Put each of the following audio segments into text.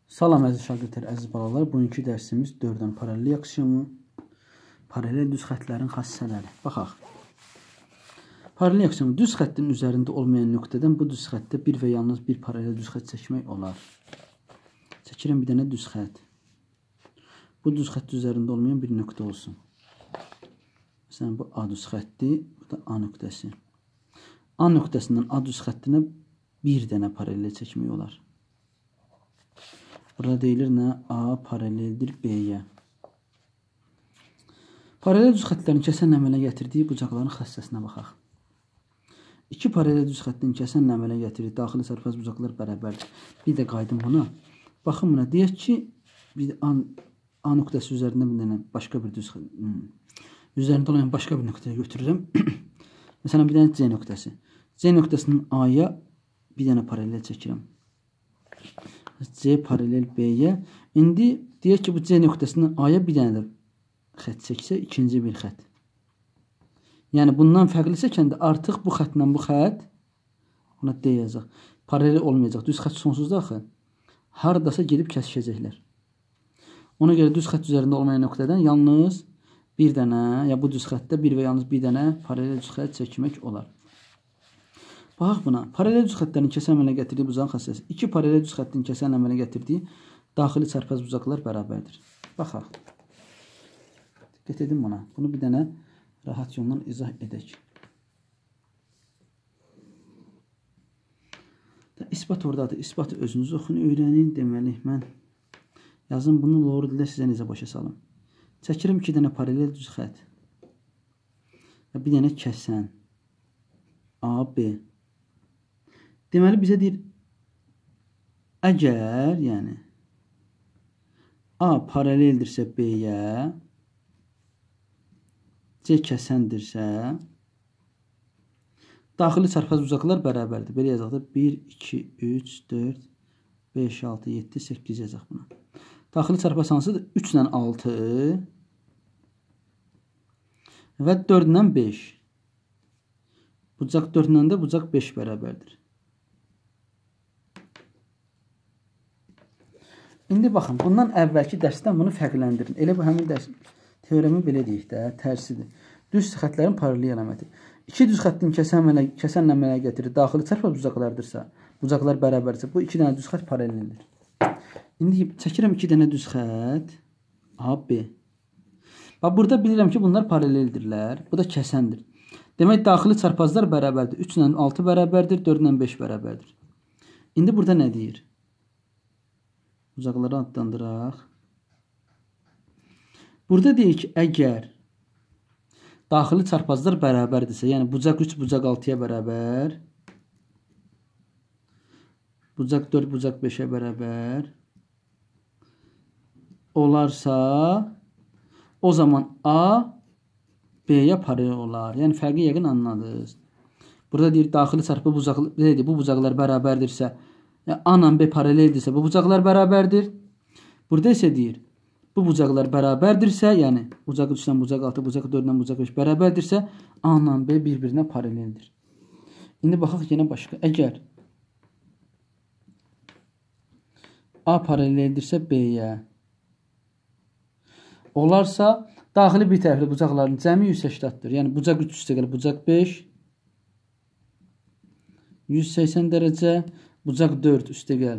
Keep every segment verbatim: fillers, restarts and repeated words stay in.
Salam əziz şagirdlər, əziz balalar. Bugünkü dərsimiz dördün paralel aksiyomu, paralel düz xətlərin xassələri. Baxaq. Paralel aksiyomu düz xəttin üzərində olmayan nöqtədən bu düz xəttə bir və yalnız bir paralel düz xət çəkmək olar. Çəkirəm bir dənə düz xət. Bu düz xətt üzərində olmayan bir nöqtə olsun. Məsələn, bu A düz xətti, bu da A nöqtəsi. A nöqtəsindən A düz xəttinə bir dənə paralel çəkmək olar. Burada deyilir nə? A paraleldir B-yə. Paralel düz xətlərin kəsən əmələ gətirdiyi bucaqların xəssəsinə baxaq. İki paralel düz xəttin kəsən əmələ gətirdiyi daxili çarpaz bucaqlar bərabərdir. Bir də qaydım buna. Baxın buna. Deyək ki, bir A, A nöqtəsi üzərində bir dənə başqa bir düz xət, hmm. üzərində olan başqa bir nöqtəyə götürürəm. Məsələn, bir dənə C nöqtəsi. C nöqtəsinin A-ya bir dənə paralel çəkirəm. C paralel B-yə. İndi deyək ki, bu C nöqtəsindən A-ya bir dənə də xət çəksə, ikinci bir xət. Yəni, bundan fərqli çəkəndə artıq bu xətlə bu xət, buna D yazaq, paralel olmayacaq. Düz xət sonsuzda axı, haradasa gedib kəsişəcəklər. Ona görə düz xət üzərində olmayan nöqtədən yalnız bir dənə, ya bu düz xətdə bir və yalnız bir dənə paralel düz xət çəkmək olar. Baxaq buna. Paralel düz xətlərin kəsən əmələ gətirdiyi bucağın xəssəsi. İki paralel düz xəttin kəsən əmələ gətirdiyi daxili çarpaz bucaqlar bərabərdir. Baxaq. Diqqət edin buna. Bunu bir dənə rahat yolla izah edək. İsbat oradadır. İsbatı özünüz oxun, öyrənin. Deməli, mən yazın bunu loğru dildə sizə necə başa salım. Çəkirim iki dənə paralel düz xət. Və bir dənə kəsən. A, B. Deməli, bizə deyir, əgər, yəni, A paraleldirsə B-yə, C kəsəndirsə, daxili çarpaz bucaqlar bərabərdir. Belə yazaq da bir, iki, üç, dörd, beş, altı, yeddi, səkkiz yazaq buna. Daxili çarpaz hansıdır? üç ilə altı və dörd ilə beş. Bucaq dörd ilə də bucaq beş bərabərdir. İndi baxın, bundan əvvəlki dərsdən bunu fərqləndirin. Elə bu həmin dərs teoremi belə deyək də, tərsidir. Düz xətlərin paralel əlaməti. İki düz xəttin kəsən əmələ gətirir. Daxili çarpaz bucaqlardırsa, bucaqlar bərabərdirsə, bu iki dənə düz xət paraleldir. İndi çəkirəm iki dənə düz xət A, B. Bax, burada bilirəm ki, bunlar paraleldirlər. Bu da kəsəndir. Demək, daxili çarpazlar bərabərdir. üç ilə altı bərabərdir, dörd ilə beş bərabərdir. İndi burada nə deyir? Bucaqları adlandıraq. Burada deyir ki, əgər daxili çarpazlar bərabərdirsə, yəni bucaq üç, bucaq altıya bərabər, bucaq dörd, bucaq beşə bərabər olarsa, o zaman A B-yə paralel olar. Yəni, fərqi yəqin anladınız. Burada deyir, daxili çarpı bucaqlar, bu bucaqlar bərabərdirsə, A ilə B paraleldirsə, bu bucaqlar bərabərdir. Burada isə deyir, bu bucaqlar bərabərdirsə, yəni bucaq üç ilə bucaq altı, bucaq dörd ilə bucaq beş bərabərdirsə, A ilə B bir-birinə paraleldir. İndi baxaq yenə başqa. Əgər A paraleldirsə B-yə olarsa, daxili bir tərəfli bucaqların cəmi yüz səkkiz-dir. Yəni, bucaq üç üstə gəlir, bucaq beş, yüz səksən dərəcə, bucaq dörd üstə gəl.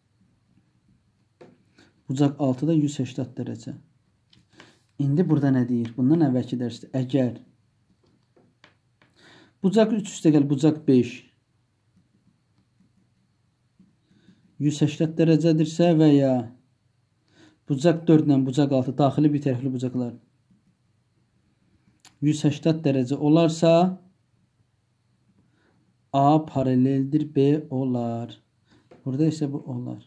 Bucaq altı da yüz səksən dərəcə. İndi burada nə deyir? Bundan əvvəlki dərsdə əgər bucaq üç üstə gəl, bucaq beş yüz səksən dərəcədirsə və ya bucaq dörd ilə bucaq altı daxili bir tərəfli bucaqlar yüz səksən dərəcə olarsa, A paraleldir B olar. Burada isə bu olar.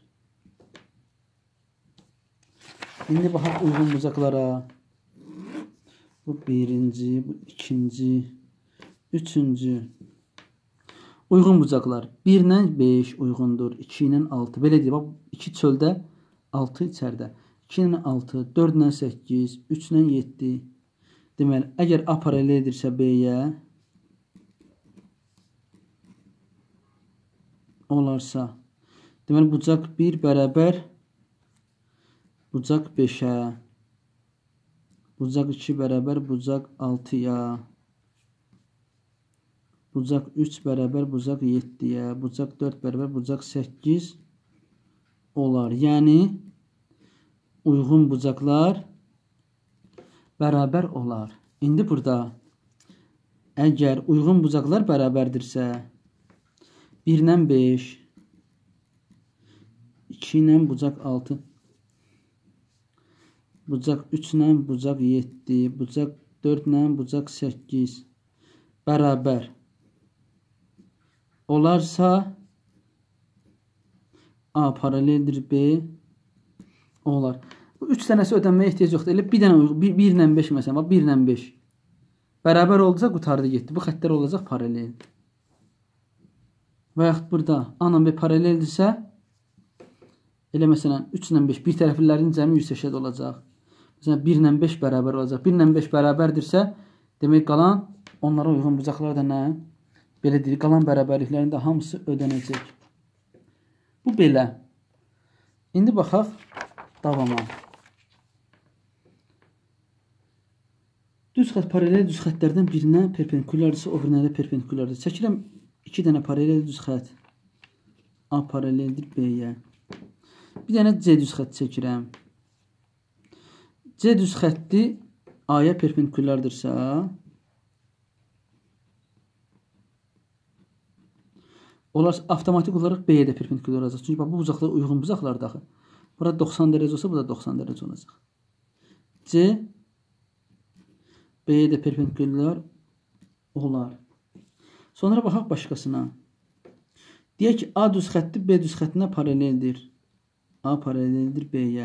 İndi baxaq uyğun bucaqlara. Bu birinci, bu ikinci, üçüncü. Uyğun bucaqlar. bir ilə beş uyğundur. iki ilə altı. Belə deyək, iki çöldə, altı içərdə. iki ilə altı, dörd ilə səkkiz, üç ilə yeddi. Deməli, əgər A paraleldirsə B-yə olarsa, deməli, bucaq bir bərabər bucaq beşə, bucaq iki bərabər bucaq altıya, bucaq üç bərabər bucaq yeddiyə, bucaq dörd bərabər bucaq səkkiz olar. Yəni, uyğun bucaqlar bərabər olar. İndi burada əgər uyğun bucaqlar bərabərdirsə, bir ilə beş, iki ilə bucaq altı, bucaq üç ilə bucaq yeddi, bucaq dörd ilə bucaq səkkiz bərabər olarsa, A paraleldir B olar. Bu üç dənəsi ödənməyə ehtiyac yoxdur. Elə bir dənə bir, bir ilə beş məsələn, bir ilə beş bərabər oldusa qutardı getdi. Bu xəttlər olacaq paralel. Və yaxud burada A ilə B paraleldirsə, elə məsələn üç ilə beş bir tərəflilərin cəmi yüz səksən olacaq. Məsələn bir ilə beş bərabər olacaq. bir ilə beş bərabərdirsə, demək qalan onlara uyğun bucaqlar da nə? Belə deyil, qalan bərabərliklərin də hamısı ödənəcək. Bu belə. İndi baxaq davama. Düz xətt paralel düz xəttlərdən birinə perpendikulyardirsə, o birinə də perpendikulyardır. Çəkirəm iki dənə paralel düz xətt. A paraleldir B-yə. Bir dənə C düz xətt çəkirəm. C düz xətti A-ya perpendikulyardırsa, onlar avtomatik olaraq B-yə də perpendikulyar olacaq. Çünki bu bucaqlar uyğun bucaqlardır axı. Burada doxsan dərəcə olsa, burada doxsan dərəcə olacaq. C B-yə də perpendikulyar olar. Sonra baxaq başqasına. Deyək ki, A düz xətti B düz xəttinə paraleldir. A paraleldir B-yə.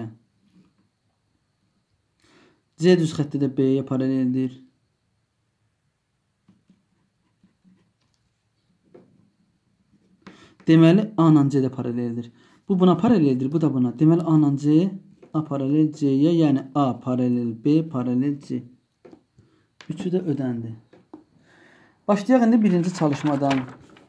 C düz xətti də B-yə paraleldir. Deməli, A ilə C də paraleldir. Bu buna paraleldir, bu da buna. Deməli, A ilə C, A paralel C-yə, yəni A paralel B, paralel C. Üçü də ödəndi. Başlayaq indi birinci çalışmadan.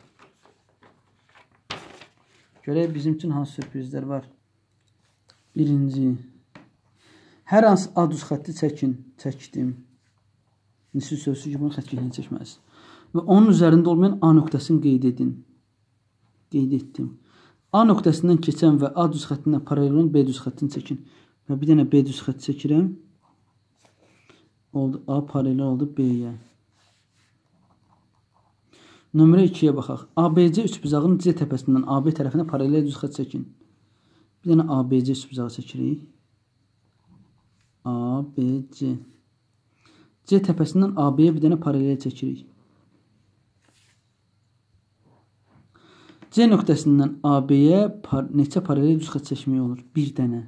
Görək bizim üçün hansı sürprizlər var. Birinci. Hər hansı A düz xətti çəkin. Çəkdim. Nisbi sözsüz ki, bunu xətt keçəni çəkməlisin. Və onun üzərində olmayan A nöqtəsini qeyd edin. Qeyd etdim. A nöqtəsindən keçən və A düz xəttindən paralel olan B düz xəttini çəkin. Və bir dənə B düz xətti çəkirəm. Oldu. A paralel oldu B-yə. Nömrə ikiyə baxaq. A B C üçbucağının C təpəsindən A B tərəfinə paralel düz xətt çəkin. Bir dənə A B C üçbucağı çəkirik. A B C. C təpəsindən A B-yə bir dənə paralel çəkirik. C nöqtəsindən A B-yə par neçə paralel düz xətt çəkmək olur? Bir dənə.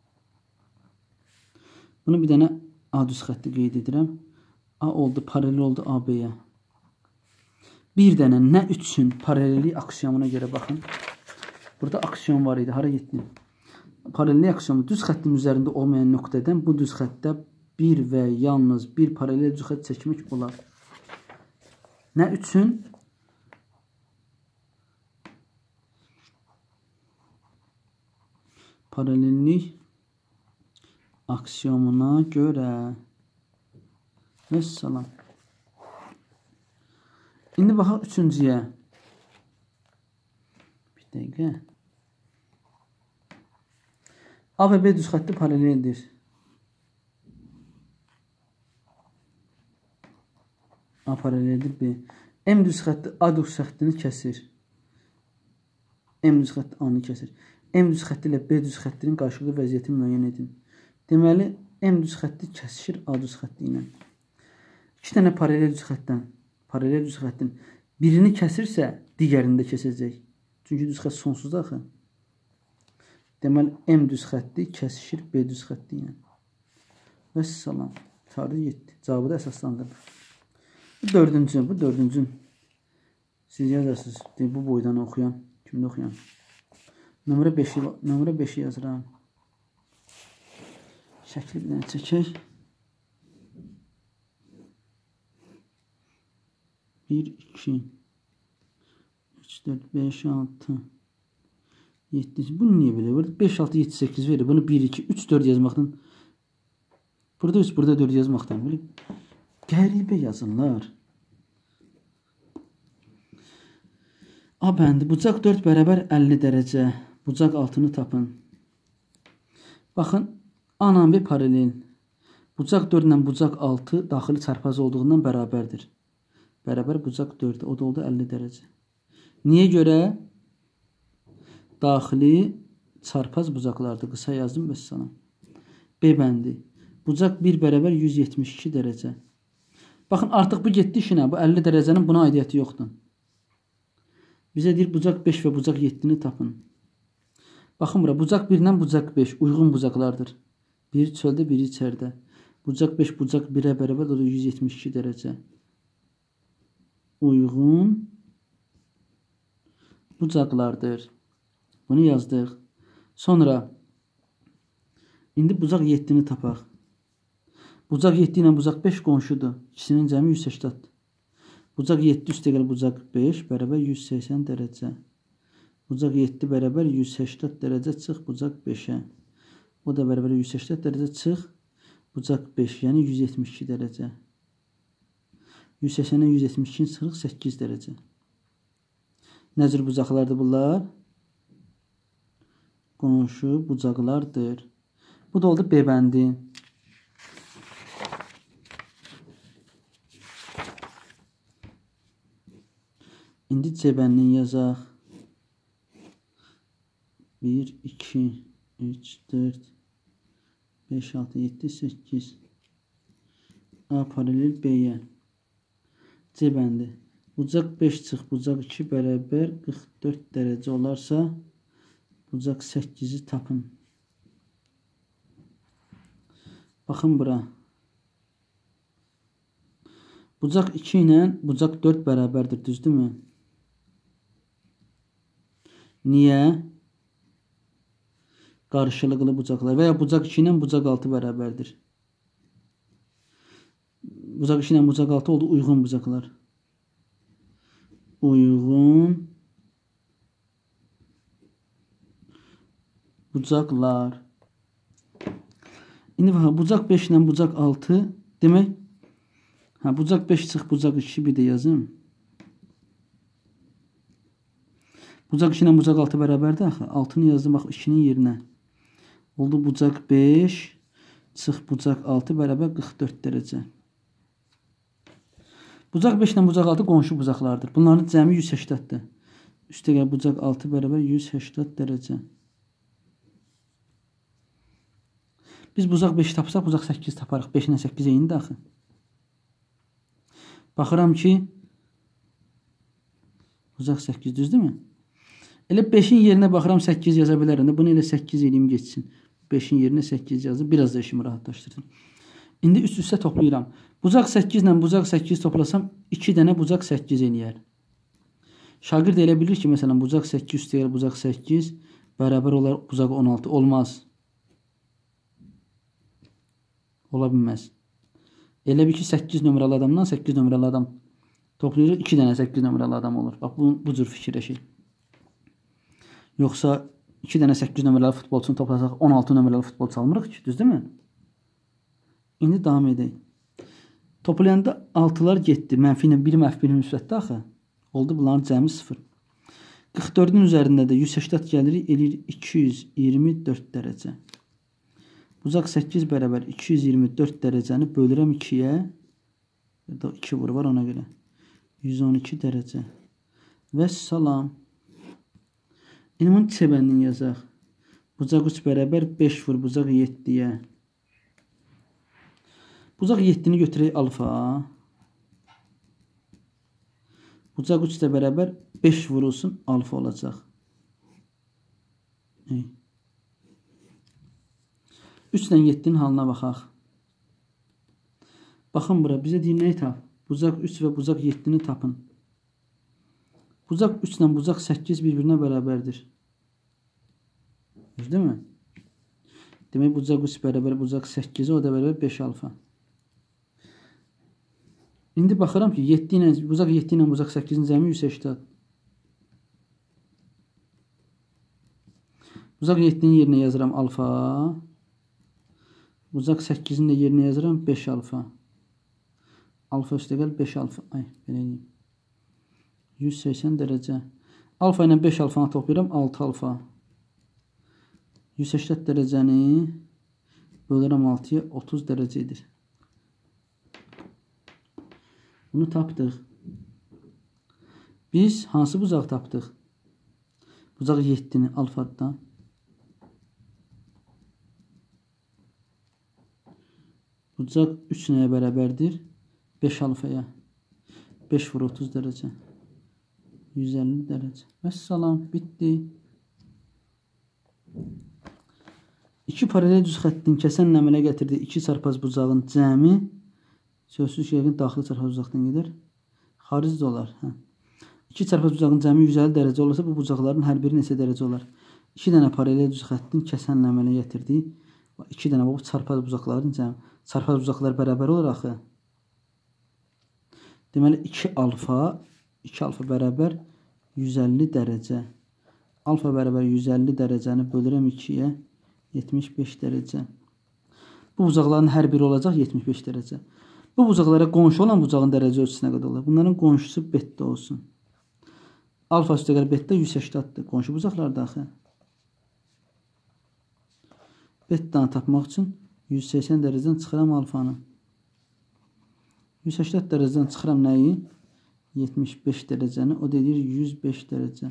Bunu bir dənə A düz xətti qeyd edirəm. A oldu, paralel oldu A B-yə. Bir dənə nə üçün paralellik aksiyomuna görə baxın. Burada aksiyom var idi. Hara getdi? Paralellik aksiyomu düz xəttin üzərində olmayan nöqtədən bu düz xəttə bir və yalnız bir paralel düz xətt çəkmək olar. Nə üçün? Paralellik aksiyomuna görə. Vəssalam. İndi baxaq üçüncüyə. Bir dəqiqə. A və B düz xətti paraleldir. A paraleldir B. M düz xətti A düz xəttini kəsir. M düz xətti A-nı kəsir. M düz xətti ilə B düz xəttinin qarşılıqlı vəziyyətini müəyyən edin. Deməli, M düz xətti kəsişir A düz xətti ilə. İki dənə paralel düz xəttdən, paralel düz xəttin birini kəsirsə, digərini də kəsəcək. Çünki düz xətt sonsuzdur axı. Deməli, M düz xətti kəsişir B düz xətti ilə. Vəssalam. Tarih yetdi. Cavabı da əsaslandırır. Bu dördüncü, bu dördüncü. Siz yazarsınız. Bu boydan oxuyan, kimdə oxuyan. Nömrə beşi, nömrə beşi yazıram. Şəkli bir dənə çəkək. bir, iki, üç, dörd, beş, altı, yeddi. Bunu niyə belə verdi? beş, altı, yeddi, səkkiz verir. Bunu bir, iki, üç, dörd yazmaqdan. Burada üç, burada dörd yazmaqdan. Böyle qəribə yazırlar. A bəndi. Bucaq dörd bərabər əlli dərəcə. Bucaq altını tapın. Baxın. A ilə B paralel. Bucaq dörd ilə bucaq altı daxili çarpaz olduğundan bərabərdir. Bərabər bucaq dörd. O da oldu əlli dərəcə. Niyə görə? Daxili çarpaz bucaqlardır. Qısa yazdım bəs sana. B bəndi. Bucaq bir bərabər yüz yetmiş iki dərəcə. Baxın, artıq bu getdi işinə. Bu əlli dərəcənin buna aidiyyəti yoxdur. Bizə deyir, bucaq beş və bucaq yeddini tapın. Baxın bura, bucaq bir ilə bucaq beş uyğun bucaqlardır. Biri çöldə, biri içərdə. Bucaq beş, bucaq birə bərabər, o da yüz yetmiş iki dərəcə. Uyğun bucaqlardır. Bunu yazdıq. Sonra indi bucaq yeddini tapaq. Bucaq yeddi ilə bucaq beş qonşudur. İkisinin cəmi yüz səkkiz. Bucaq yeddi üstə gəl bucaq beş bərabər yüz səksən dərəcə. Bucaq yeddi bərabər yüz səksən dərəcə çıx bucaq beşə. O da bərabər yüz səksən dərəcə çıx bucaq beş, yəni yüz yetmiş iki dərəcə. yüz səksəndən yüz yetmiş iki çıxırıq səkkiz dərəcə. Nə cür bucaqlardır bunlar? Qonşu bucaqlardır. Bu da oldu B bəndi. İndi C bəndini yazaq. bir, iki, üç, dörd, beş, altı, yeddi, səkkiz. A paralel B-yə. C bəndi. Bucaq beş çıx, bucaq iki bərabər qırx dörd dərəcə olarsa, bucaq səkkizi tapın. Baxın bura. Bucaq iki ilə bucaq dörd bərabərdir, düzdürmü? Niyə? Qarşılıqlı bucaqlar və ya bucaq iki ilə bucaq altı bərabərdir. Bucaq iki ilə bucaq altı oldu uyğun bucaqlar. Uyğun bucaqlar. İndi bax, bucaq beş ilə bucaq altı demək, hə, bucaq beş çıx, bucaq iki bir də yazım. Bucaq iki ilə bucaq altı bərabərdir axı. altını yazdım bax ikinin yerinə. Oldu bucaq beş çıx, bucaq altı bərabər qırx dörd dərəcə. Bucaq beş ilə bucaq altı qonşu bucaqlardır. Bunların cəmi yüz səkkiz-dir. Üstə gəl bucaq altı bərabər yüz səkkiz dərəcə. Biz bucaq beş tapsaq, bucaq səkkiz taparıq. beş ilə səkkiz eynidir axı. Baxıram ki, bucaq səkkiz düzdürmü? Elə beşin yerinə baxıram səkkiz yaza bilərəm. Bunu elə səkkiz eləyim geçsin. beşin yerinə səkkiz yazıb, biraz da işimi rahatlaşdırsın. İndi üst-üstə toplayıram. Bucaq səkkiz ilə bucaq səkkiz toplasam, iki dənə bucaq səkkiz eləyər. Şagird elə bilir ki, məsələn, bucaq səkkiz üstəyər bucaq səkkiz bərabər olar bucaq on altı. Olmaz. Ola bilməz. Elə bir ki, səkkiz nömrəli adamdan səkkiz nömrəli adam toplayırıq, iki dənə səkkiz nömrəli adam olur. Bax, bu, bu cür fikirləşək. Yoxsa iki dənə səkkiz nömrəli futbolçunu toplasaq, on altı nömrəli futbol çalmırıq ki, düzdürmü? İndi davam edək. Toplayanda altılar getdi. Mənfi ilə bir mənfi bir müsbətdə axı. Oldu bunların cəmi sıfır. qırx dördün üzərində də yüz səkkiz gəlirik, eləyir iki yüz iyirmi dörd dərəcə. Bucaq səkkiz bərabər iki yüz iyirmi dörd dərəcəni bölürəm ikiyə. iki vur var ona görə. yüz on iki dərəcə. Və salam. İndi bunu C bəndini yazaq. Bucaq üç bərabər beş vur bucaq yeddiyə. Bucaq yeddini götürək alfa. Bucaq üç də bərabər beş vurulsun alfa olacaq. üç ilə yeddinin halına baxaq. Baxın bura, bizə deyir, nəyi tap? Bucaq üç və bucaq yeddini tapın. Bucaq üç ilə bucaq səkkiz bir-birinə bərabərdir. Düzdürmü? Demək, bucaq üç bərabər bucaq səkkizə, o da bərabər beş alfa. İndi baxıram ki, yeddi ilə, bucaq yeddi ilə bucaq səkkizin cəmi yüz səkkiz. Bucaq yeddinin yerinə yazıram alfa. Bucaq səkkizin də yerinə yazıram beş alfa. Alfa üstəgəl beş alfa. Ay, belə edeyim. yüz səksən dərəcə. Alfa ilə beş alfanı toplayıram altı alfa. yüz səksən dərəcəni bölürəm altıya otuz dərəcə edir. Bunu tapdıq. Biz hansı bucaq tapdıq? Bucaq yeddini alfadan. Bucaq üç nəyə bərabərdir? beş alfaya. beş vur otuz dərəcə. yüz əlli dərəcə. Vəssalam, bitdi. İki paralel düz xəttin kəsənlə əmələ gətirdiyi iki çarpaz bucağın cəmi sözsüz ki, yəqin daxili çarpaz bucaqdan gedir. Xarici də olar. Hə. İki çarpaz bucağın cəmi yüz əlli dərəcə olursa, bu bucaqların hər biri neçə dərəcə olar? İki dənə paralel düz xəttin kəsənlə əmələ gətirdiyi iki dənə bu çarpaz bucaqların cəmi. Çarpaz bucaqlar bərabər olur axı. Deməli, iki alfa, iki alfa bərabər yüz əlli dərəcə. Alfa bərabər yüz əlli dərəcəni bölürəm ikiyə, yetmiş beş dərəcə. Bu bucaqların hər biri olacaq yetmiş beş dərəcə. Bu bucaqlara qonşu olan bucağın dərəcə ölçüsü nə qədər olur? Bunların qonşusu betdə olsun. Alfa üstəgəl betdə yüz səkkiz-dir. Qonşu bucaqlarda axı. Betdanı tapmaq üçün yüz səksən dərəcədən çıxıram alfanı. yüz səksən dərəcədən çıxıram nəyi? yetmiş beş dərəcəni. O deyir yüz beş dərəcə.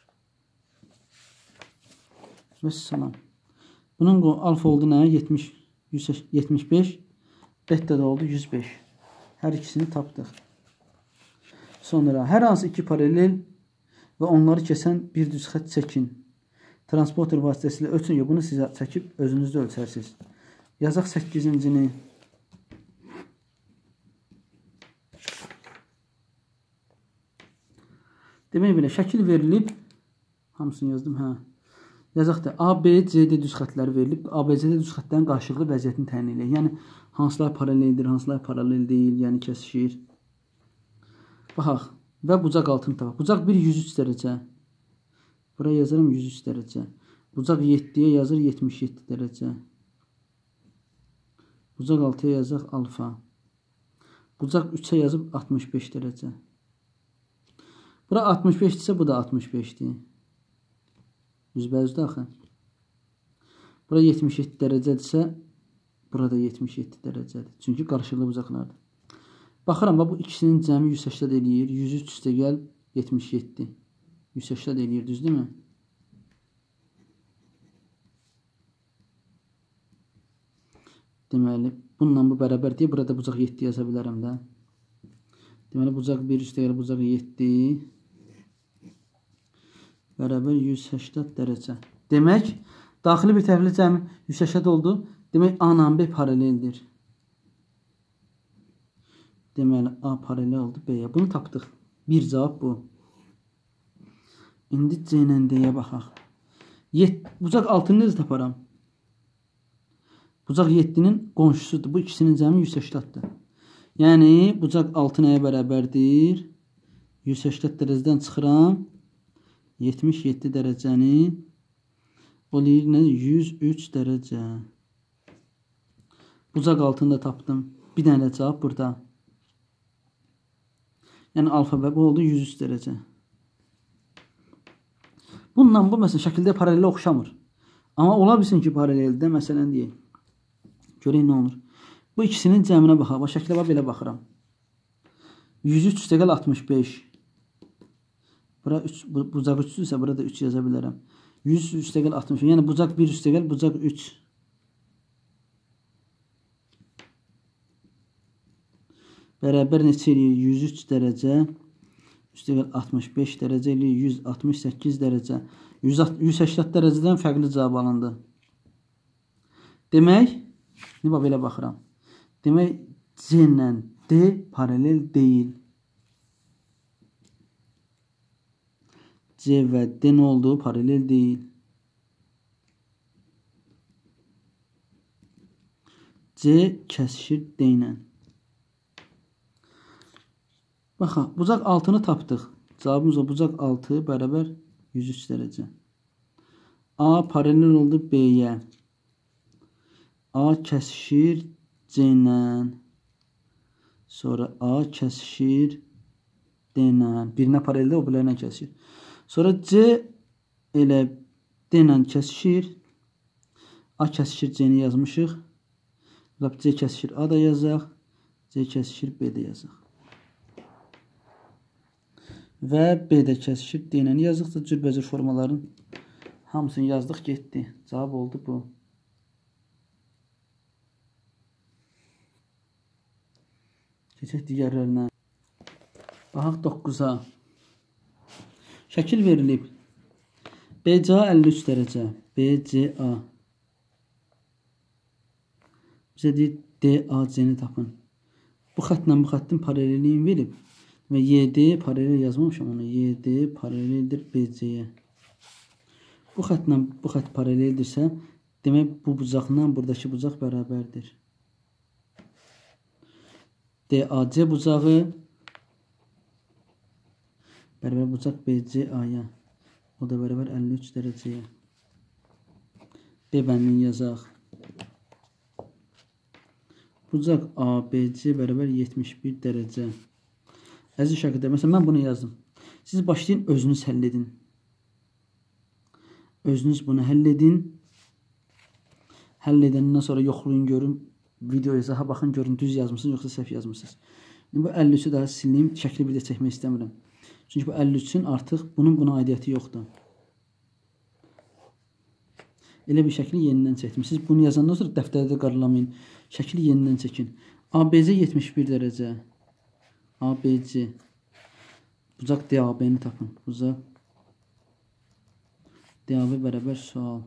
Vəssalam. Bunun alfa oldu nə? yetmiş, yetmiş beş. Betdə də oldu yüz beş. Hər ikisini tapdıq. Sonra hər hansı iki paralel və onları kəsən bir düz xətt çəkin. Transporter vasitəsilə ölçün. Bunu sizə çəkib özünüzdə ölçərsiniz. Yazaq səkkizincini. Demək belə, şəkil verilib. Hamısını yazdım, hə. Yazaq da A, B, C, D düz xətləri verilib. A, B, C, D düz xətlərin qarşılıqlı vəziyyətini təyin edir. Yəni, hansılar paraleldir, hansılar paralel deyil, yəni kəsişir. Baxaq. Və bucaq altını tapaq. Bucaq bir yüz üç dərəcə. Buraya yazarım yüz üç dərəcə. Bucaq yeddiyə yazır yetmiş yeddi dərəcə. Bucaq altıya yazaq alfa. Bucaq üçə yazıb altmış beş dərəcə. Bura altmış beşdirsə, bu da altmış beşdir. Üzbəyüzdə axı. Bura yetmiş yeddi dərəcədirsə, burada yetmiş yeddi dərəcədir. Çünki qarşılıqlı bucaqlardır. Baxıram, bu ikisinin cəmi yüz səksən eləyir. yüz üç üstə gəl yetmiş yeddi. yüz səksən eləyir, düzdür mü? Deməli, bununla bu bərabər deyə burada bucaq yeddi yaza bilərəm də. Deməli, bucaq bir üstə gəl bucaq yeddi. Bərabər yüz səksən dərəcə. Demək, daxili bir tərəfli cəmi yüz səksən oldu. Demək, A ilə B paraleldir. Deməli, A paralel oldu B-yə. Bunu tapdıq. Bir cavab bu. İndi C ilə D-yə baxaq. Bucaq altını necə taparam? Bucaq yeddinin qonşusudur. Bu ikisinin cəmi yüz səksandır. Yəni, bucaq altı nəyə bərabərdir? yüz səksən dərəcədən çıxıram. yetmiş yeddi dərəcəni o deyir, yüz üç dərəcə. Bucaq altında tapdım. Bir dənə cavab burada. Yəni alfa bu oldu yüz üç dərəcə. Bununla bu məsələn şəkildə paralelə oxşamır. Amma ola bilsin ki paraleldə məsələn deyək. Görək nə olur. Bu ikisinin cəminə baxaq. Bu şəklə belə baxıram. yüz üç üstə gəl altmış beş. Bura üç, bu, bucaq üçdürsə burada üç yaza bilərəm. yüz üstə gəl altmış beş. Yəni bucaq bir üstə gəl bucaq üç. Bərabər neçə eləyir? yüz üç dərəcə. Üstə gəl altmış beş dərəcə eləyir. yüz altmış səkkiz dərəcə. yüz səksən dərəcədən fərqli cavab alındı. Demək, nə belə baxıram. Demək, C ilə D paralel deyil. C və D nə oldu? Paralel deyil. C kəsişir D ilə. Baxaq, bucaq altını tapdıq. Cavabımız o, bucaq altı bərabər yüz üç dərəcə. A paralel oldu B-yə. A kəsişir C ilə. Sonra A kəsişir D ilə. Birinə paraleldə o birlərinə kəsişir. Sonra C elə D ilə kəsişir. A kəsişir C-ni yazmışıq. C kəsişir A da yazaq. C kəsişir B də yazaq. Və B də kəsişir D ilə yazdıqca cürbəcür formaların hamısını yazdıq, getdi. Cavab oldu bu. Keçək digərlərinə. Baxaq doqquza. Şəkil verilib. B C A əlli üç dərəcə. B C A. Bizə deyir D A C-ni tapın. Bu xətlə bu xəttin paralelliyin verib. Və Y D paralel yazmamışam onu. Y D paraleldir B C-yə. Bu xətlə bu xət paraleldirsə, demək bu bucaqla buradakı bucaq bərabərdir. D A C bucağı bərabər bucaq B C A-ya. O da bərabər əlli üç dərəcəyə. B bəndini yazaq. Bucaq A B C bərabər yetmiş bir dərəcə. Əziz şəkirdlər, məsələn, mən bunu yazdım. Siz başlayın, özünüz həll edin. Özünüz bunu həll edin. Həll edəndən sonra yoxlayın, görün. Videoya izaha baxın, görün, düz yazmışsınız, yoxsa səhv yazmışsınız. Bu əlli üçü daha sileyim, şəkli bir də çəkmək istəmirəm. Çünki bu əlli üçün artıq bunun buna aidiyyəti yoxdur. Elə bir şəkli yenidən çəkdim. Siz bunu yazandan sonra dəftərdə qaralamayın. Şəkli yenidən çəkin. A B C yetmiş bir dərəcə. A B C. Bucaq D A B-ni tapın. Bucaq D A B bərabər sual.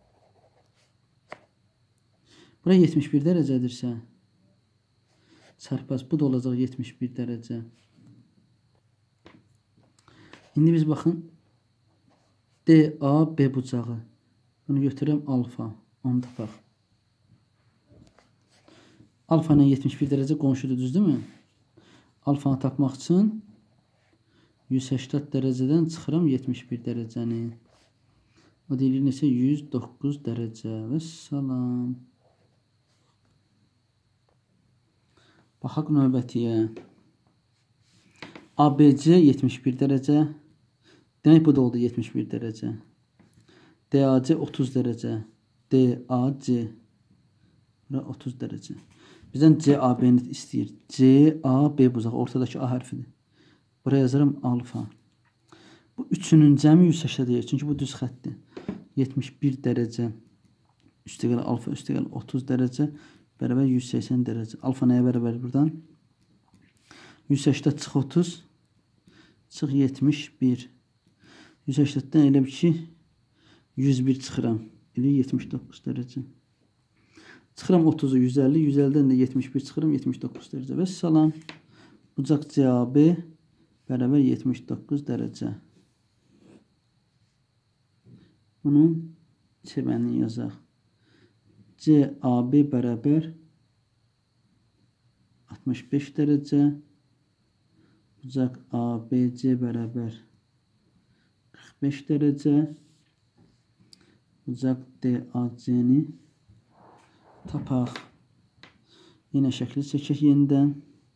Bura yetmiş bir dərəcədirsə, çarpaz bu da olacaq yetmiş bir dərəcə. İndi biz baxın, D A B bucağı. Bunu götürəm alfa. Onu tapaq. Alfa ilə yetmiş bir dərəcə qonşudur, düzdürmü? Alfanı tapmaq üçün yüz səksən dərəcədən çıxıram yetmiş bir dərəcəni. O deyilir neçə? yüz doqquz dərəcə. Və salam. Baxaq növbətiyə. A B C yetmiş bir dərəcə. Demək bu da oldu yetmiş bir dərəcə. D A C otuz dərəcə. D A C otuz dərəcə. Bizdən C A B-ni istəyir. C A B bucağı ortadakı A hərfidir. Buraya yazarım alfa. Bu üçünün cəmi yüz səksən deyir. Çünki bu düz xətdir. yetmiş bir dərəcə. Üstəgəl alfa, üstəgəl otuz dərəcə. Bərabər yüz səksən dərəcə. Alfa nəyə bərabər buradan? yüz səksən çıx otuz. Çıx yetmiş bir. yüz səksəndən elə bir ki yüz bir çıxıram. Elə yetmiş doqquz dərəcə. Çıxıram otuzu yüz əlli. yüz əllidən də yetmiş bir çıxıram yetmiş doqquz dərəcə. Və salam. Bucaq C A B bərabər yetmiş doqquz dərəcə. Bunun çəbənini yazaq. C A B bərabər altmış beş dərəcə. Bucaq A B C bərabər qırx beş dərəcə. Bucaq D A C-ni tapaq. Yenə şəkli çəkək yenidən.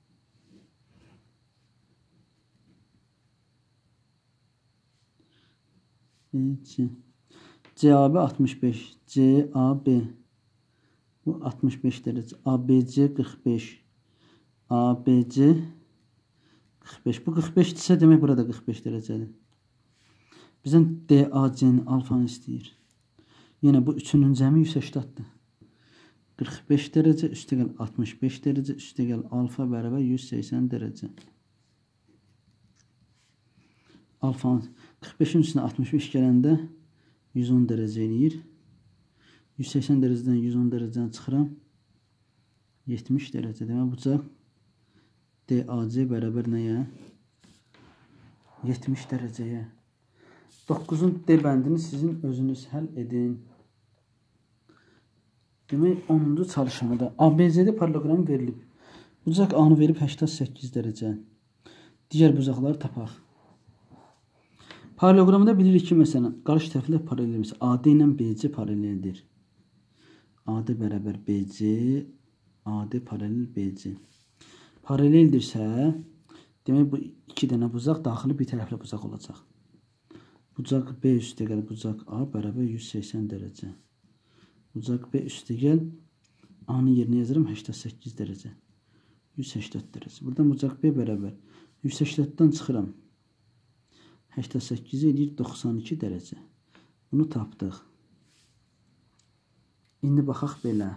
C. C A B altmış beş. C A B. Bu altmış beş dərəcə. A B C qırx beş. A B C qırx beş. Bu qırx beşdirsə demək burada qırx beş dərəcədir. Bizdən D A C-nin alfanı istəyir. Yenə bu üçünün cəmi yüz səksandır. qırx beş dərəcə üstəgəl altmış beş dərəcə üstəgəl alfa bərabər yüz səksən dərəcə. Alfanın qırx beşin üstünə altmış beş gələndə yüz on dərəcə eləyir. yüz səksən dərəcədən yüz on dərəcədən çıxıram. yetmiş dərəcə. Demək bucaq D A C bərabər nəyə? yetmiş dərəcəyə. doqquzun D bəndini sizin özünüz həll edin. Demək onuncu çalışmada A B C-də paralleloqram verilib. Bucaq A-nı verib səksən səkkiz dərəcə. Digər bucaqları tapaq. Paralelogramda bilirik ki, məsələn, qarşı tərəflər paraleldir. A D ilə B C paraleldir. A D bərabər B C, A D paralel B C. Paraleldirsə, demək bu iki dənə bucaq daxili bir tərəfli bucaq olacaq. Bucaq B üstəgəl bucaq A bərabər yüz səksən dərəcə. Bucaq B üstəgəl A-nın yerinə yazıram səksən səkkiz dərəcə. yüz səksən dərəcə. Buradan bucaq B bərabər yüz səksən-dan çıxıram. səksən səkkiz edir doxsan iki dərəcə. Bunu tapdıq. İndi baxaq belə.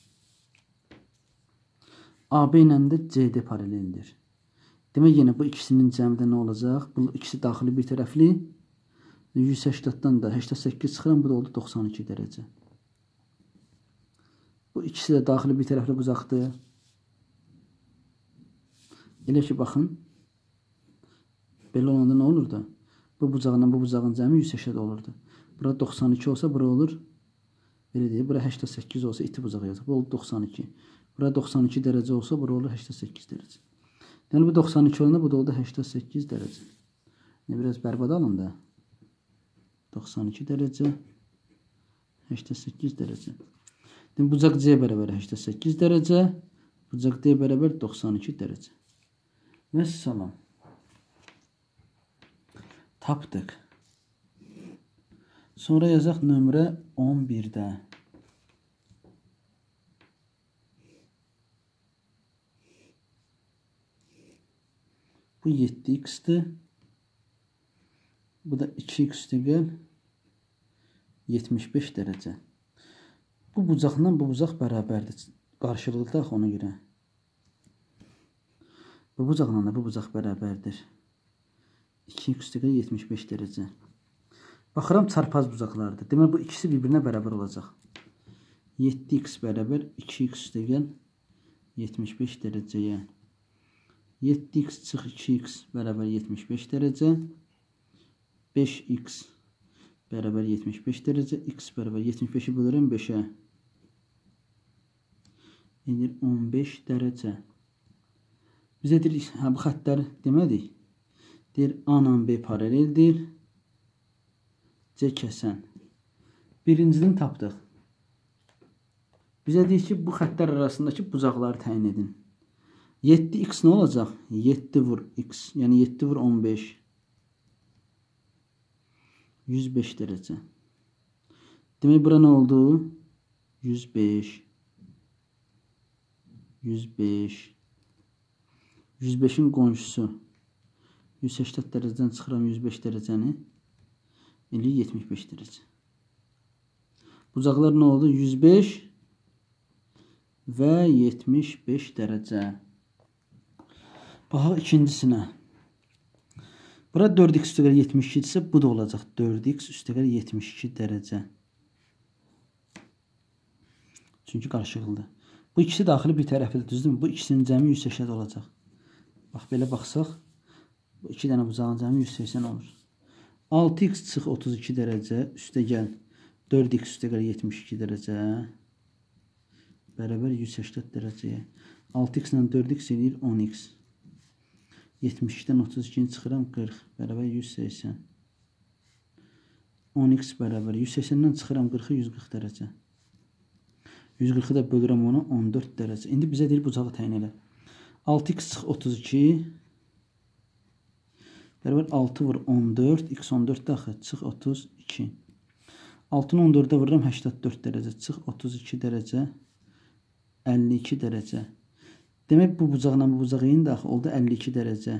A B ilə də C D paraleldir. Demək yenə bu ikisinin cəmdə nə olacaq? Bu ikisi daxili bir tərəfli. yüz səksən-dan da səksən səkkiz çıxıram. Bu da oldu doxsan iki dərəcə. Bu ikisi də daxili bir tərəfli bucaqdır. Elə ki, baxın. Belə olanda nə olur da? Bu bucağla bu bucağın cəmi yüz səksən olurdu. Burada doxsan iki olsa, bura olur. Belə deyək, bura səksən səkkiz olsa, iti bucağı yazıq. Bu oldu doxsan iki. Bura doxsan iki dərəcə olsa, bura olur səksən səkkiz dərəcə. Yəni, bu doxsan iki olanda, bu da oldu səksən səkkiz dərəcə. Yəni, biraz bərbad alın da. doxsan iki dərəcə, səksən səkkiz dərəcə. Yəni, bucaq C bərabər səksən səkkiz dərəcə, bucaq D bərabər doxsan iki dərəcə. Və salam. Tapdıq. Sonra yazaq nömrə on birdə. Bu yeddi x-dir. Bu da iki x üstəgəl yetmiş beş dərəcə. Bu bucaqla bu bucaq bərabərdir. Qarşılıqlı ona görə. Bu bucaqla da bu bucaq bərabərdir. iki x üstəgəl yetmiş beş dərəcə. Baxıram çarpaz bucaqlardır. Demək bu ikisi bir-birinə bərabər olacaq. yeddi x bərabər iki x üstəgəl yetmiş beş dərəcəyə. yeddi x çıx iki x bərabər yetmiş beş dərəcə. beş x bərabər yetmiş beş dərəcə. X bərabər yetmiş beşi bölürəm beşə. Edir on beş dərəcə. Bizə deyirik, hə, bu xəttlər demədik. Deyir, A ilə B paraleldir. C kəsən. Birincini tapdıq. Bizə deyir ki, bu xəttlər arasındakı bucaqları təyin edin. yeddi x nə olacaq? yeddi vur x. Yəni yeddi vur on beş. yüz beş dərəcə. Demək, bura nə oldu? yüz beş. yüz beş. yüz beşin qonşusu. yüz səksən dərəcədən çıxıram yüz beş dərəcəni. Elə yetmiş beş dərəcə. Bucaqlar nə oldu? yüz beş və yetmiş beş dərəcə. Baxaq ikincisinə. Bura dörd x üstəgəl yetmiş iki isə bu da olacaq. dörd x üstəgəl yetmiş iki dərəcə. Çünki qarşılıqlıdır. Bu ikisi daxili bir tərəflidir, düzdürmü? Bu ikisinin cəmi yüz səksən olacaq. Bax, belə baxsaq, bu iki dənə bucağın cəmi yüz səksən olur. altı x çıx otuz iki dərəcə üstəgəl dörd x üstəgəl yetmiş iki dərəcə bərabər yüz səksən dərəcəyə. altı x ilə dörd x eləyir on x. yetmiş ikidən otuz ikini çıxıram qırx bərabər yüz səksən. on x bərabər yüz səksəndən çıxıram qırxı yüz qırx dərəcə. yüz qırxı da bölürəm ona on dörd dərəcə. İndi bizə deyir bucağı təyin elə. altı x çıx otuz iki bərabər altı vur on dörd. X on dörd daxil çıx otuz iki. altını on dördə vururam səksən dörd dərəcə. Çıx otuz iki dərəcə. əlli iki dərəcə. Demək, bu bucaqla bu bucaq eyni daxil oldu əlli iki dərəcə.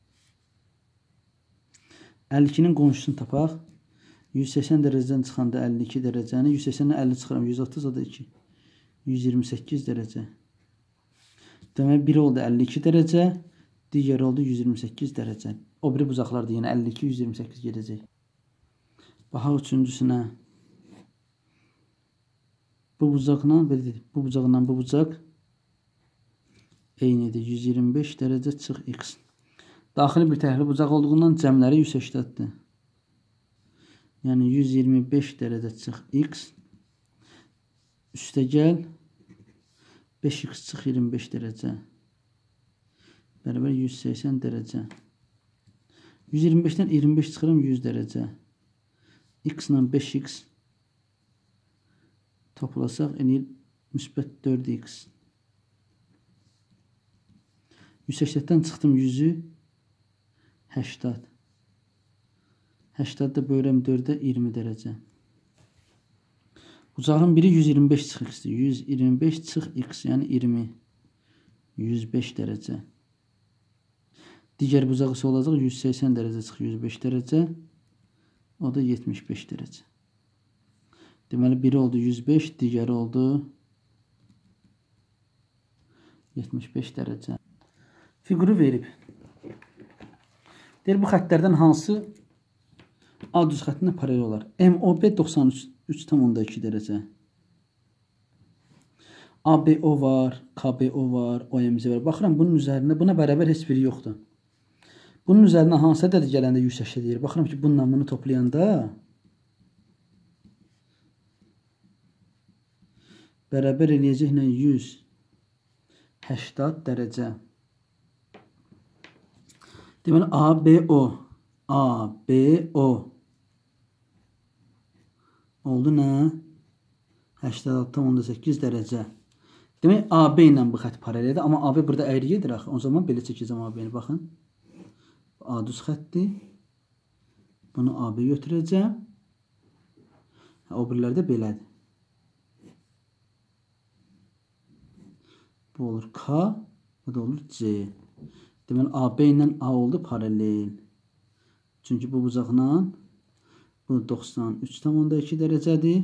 əlli ikinin qonşusunu tapaq. yüz səksən dərəcədən çıxanda əlli iki dərəcəni. yüz səksəndən əlli çıxıram. yüz otuz o da iki. yüz iyirmi səkkiz dərəcə. Demək, biri oldu əlli iki dərəcə. Digəri oldu yüz iyirmi səkkiz dərəcə. O biri bucaqlarda yenə əlli iki yüz iyirmi səkkiz gedəcək. Baxaq üçüncüsünə. Bu bucaqla, belə dedik, bu bucaqla bu bucaq eynidir. yüz iyirmi beş dərəcə çıx x. Daxili bir tərəfli bucaq olduğundan cəmləri yüz səksəndir. Yəni yüz iyirmi beş dərəcə çıx x üstəgəl beş x çıx iyirmi beş dərəcə bərabər yüz səksən dərəcə. yüz iyirmi beşdən iyirmi beş çıxıram yüz dərəcə. X ilə beş x toplasaq eləyir müsbət dörd x. yüz səksəndən çıxdım yüzü səksən. səksəni də bölürəm dördə iyirmi dərəcə. Bucağın biri yüz iyirmi beş çıx x-dir. yüz iyirmi beş çıx x, yəni iyirmi. yüz beş dərəcə. Digər bucaq isə olacaq yüz səksən dərəcə çıx yüz beş dərəcə. O da yetmiş beş dərəcə. Deməli biri oldu yüz beş, digəri oldu yetmiş beş dərəcə. Fiquru verib. Deyir bu xəttlərdən hansı A düz xəttinə paralel olar? M O B doxsan üç tam onda iki dərəcə. A B O var, K B O var, O M Z var. Baxıram bunun üzərində buna bərabər heç biri yoxdur. Bunun üzərinə hansı ədəd gələndə yüz səksən deyir. Baxıram ki, bununla bunu toplayanda bərabər eləyəcəklə yüz səksən dərəcə. Deməli A B O A B O oldu nə? səksən altı tam onda səkkiz dərəcə. Demək A B ilə bu xətt paraleldir, amma A B burada əyri gedir axı. O zaman belə çəkəcəm A B-ni, baxın. A düz xəttdir. Bunu A B götürəcəm. O birilər də belədir. Bu olur K, bu da olur C. Deməli A B ilə A oldu paralel. Çünki bu bucaqla bu doxsan üç tam onda iki dərəcədir.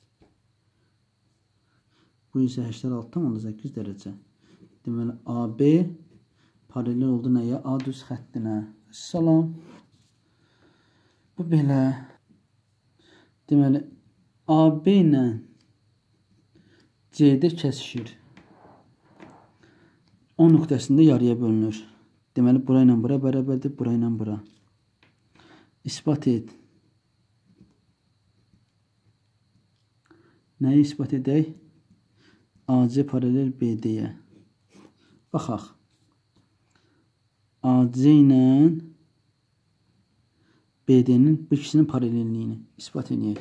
Bu isə səksən altı tam onda səkkiz dərəcə. Deməli A B paralel oldu nəyə? A düz xəttinə. Salam. Bu belə. Deməli A B ilə C-də kəsişir. O nöqtəsində yarıya bölünür. Deməli bura ilə bura bərabərdir, bura ilə bura. İsbat et. Nəyi isbat edək? A C paralel B D-yə. Baxaq. A C ilə B D-nin bu ikisinin paralelliyini isbat edək.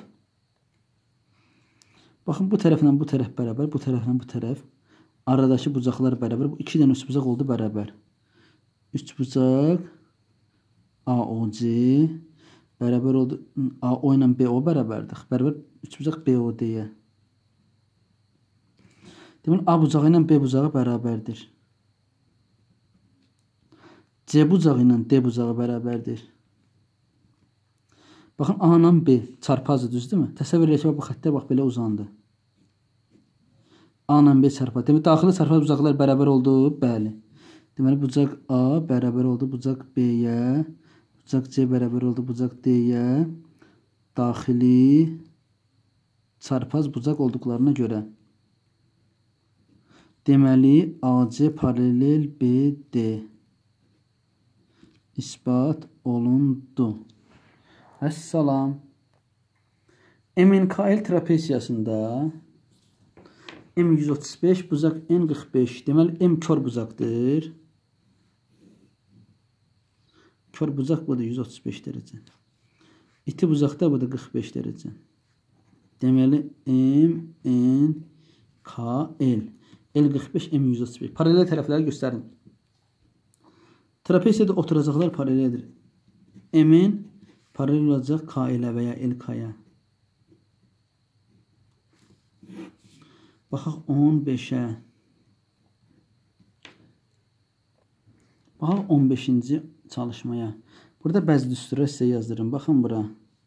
Baxın bu tərəflə bu tərəf bərabər, bu tərəflə bu tərəf. Aradakı bucaqlar bərabər. Bu iki dənə üç bucaq oldu bərabər. üç bucaq A O C bərabər oldu. A O ilə B O bərabərdir. Bərabər üç bucaq B O D-yə. Deməli A bucağı ilə B bucağı bərabərdir. C bucağı ilə D bucağı bərabərdir. Baxın A ilə B çarpazdır, düzdürmü? Təsəvvür edək ki, bu xəttə bax belə uzandı. A ilə B çarpaz. Deməli daxili çarpaz bucaqlar bərabər oldu, bəli. Deməli bucaq A bərabər oldu bucaq B-yə, bucaq C bərabər oldu bucaq D-yə. Daxili çarpaz bucaq olduqlarına görə. Deməli A C paralel B D isbat olundu. Əssalam. M N K L trapesiyasında M yüz otuz beş, bucaq N qırx beş. Deməli M kör bucaqdır. Kör bucaq bu da yüz otuz beş dərəcə. İti bucaqda bu da qırx beş dərəcə. Deməli M N K L. L qırx beş, M yüz otuz beş. Paralel tərəfləri göstərin. Trapesiyada oturacaqlar paraleldir. M-in paralel olacaq K ilə və ya L K-ya. Baxaq on beşə. Baxaq on beşinci çalışmaya. Burada bəzi düsturlar sizə yazdırın. Baxın bura.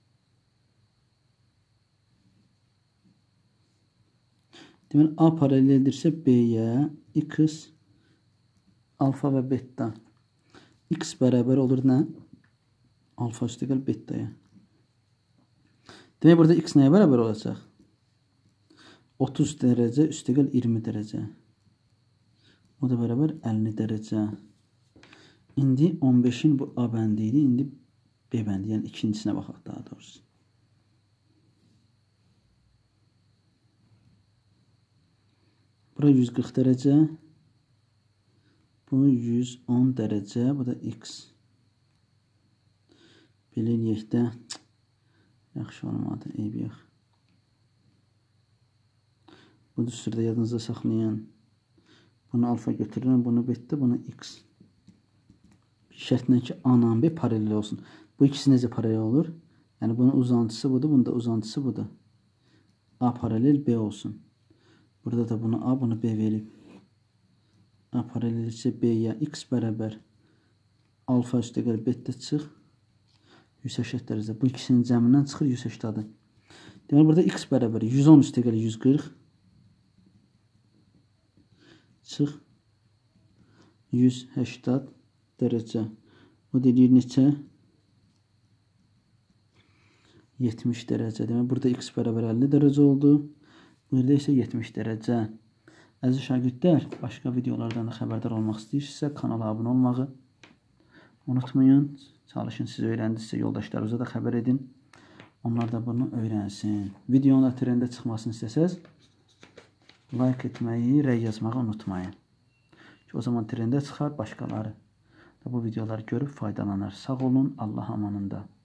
Deməli A paraleldirsə B-yə X alfa və beta. X bərabər olur nə? Alfa üstəgəl betaya. Demək burada X nəyə bərabər olacaq? otuz dərəcə üstəgəl iyirmi dərəcə. O da bərabər əlli dərəcə. İndi on beşin bu A bəndi idi. İndi B bəndi. Yəni ikincisinə baxaq daha doğrusu. Bura yüz qırx dərəcə. Bu yüz on dərəcə. Bu da X. Belə eləyək də. Yaxşı olmadı. Eyb yox. Bu düsturda yadınızda saxlayın. Bunu alfa götürürəm. Bunu beta, bunu x. Şərtlə ki, A ilə B paralel olsun. Bu ikisi necə paralel olur? Yəni bunun uzantısı budur, bunun da uzantısı budur. A paralel B olsun. Burada da bunu A, bunu B verib. A paralel isə B-yə x bərabər alfa üstə gəl beta çıx. yüz səksən dərəcə. Bu ikisinin cəmindən çıxır yüz səksən. Deməli, burada x bərabər yüz on üstə gəl yüz qırx. Çıx. yüz səksən dərəcə. Bu deyir neçə? yetmiş dərəcə. Deməli, burada x bərabər əlli dərəcə oldu. Burada isə yetmiş dərəcə. Əziz şagirdlər, başqa videolardan da xəbərdar olmaq istəyirsinizsə, kanala abunə olmağı unutmayın. Çalışın, siz öyrəndinizsə, yoldaşlarınıza da xəbər edin. Onlar da bunu öyrənsin. Videonun da trendə çıxmasını istəsəz, like etməyi, rəy yazmağı unutmayın. Ki, o zaman trendə çıxar, başqaları da bu videoları görüb faydalanır. Sağ olun, Allah amanında.